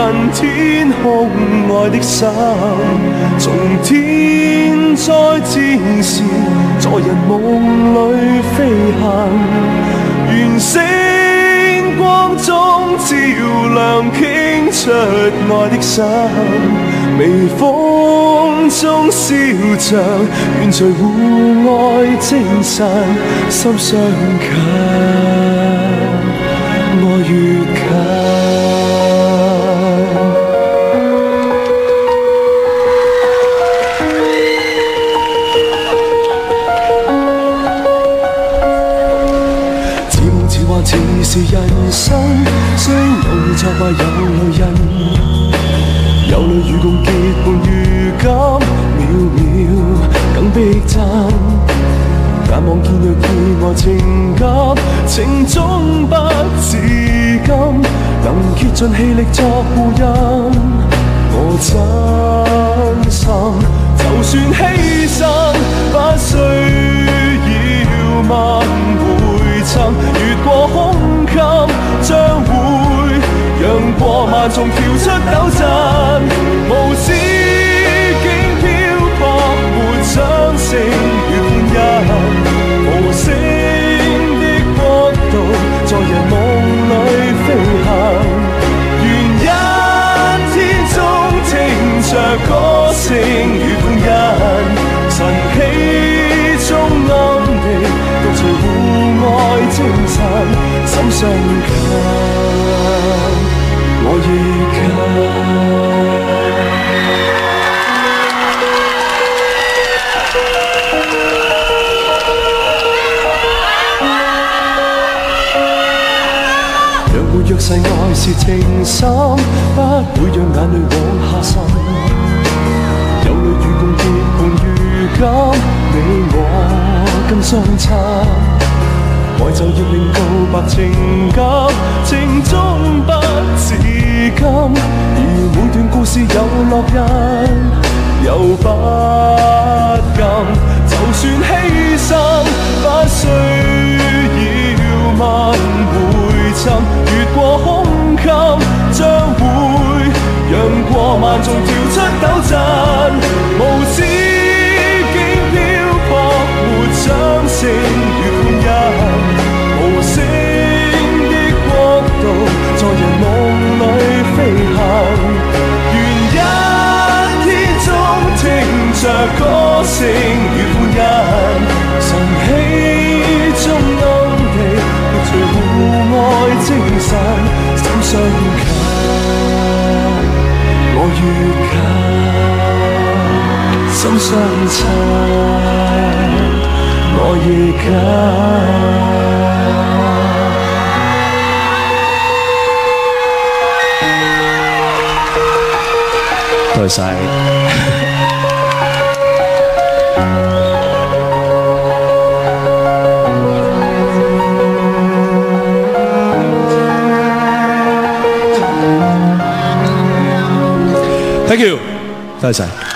天空愛的心，從天災戰士，在人夢裏飛行，願星光中照亮傾出愛的心，微風中燒着，願隨互愛精神，心相近，愛越近。似是人生，雖無責怪有淚印，有淚與共結伴，如今渺渺更逼真。眼望見若意外情感，情終不自禁，能竭盡氣力作護蔭。我真心，就算犧牲，不需要問回尋。越過胸襟，將會讓過萬重跳出抖震。無止境漂泊，沒掌聲與歡欣。無聲的國度，在人夢裏飛行。願一天中聽着歌聲與歡欣，晨曦中暗地獨隨互愛精神，心相近，我亦近。若沒約誓愛是情深，不會讓眼淚往下滲。有淚與共結伴，如今你我更相襯。愛就要令告白情感，情終不自禁。而每段故事有烙印，又不禁。就算犧牲，不需要問回尋。越過胸襟，將會讓過萬重跳出抖震。無止境漂泊，沒掌聲與歡欣。無聲的國度，在人夢裏飛行。願一天中聽着歌聲與歡欣，晨曦中暗地獨隨互愛精神，心相近，我越近，心相襯，我亦近。多謝晒。Thank you，多謝晒。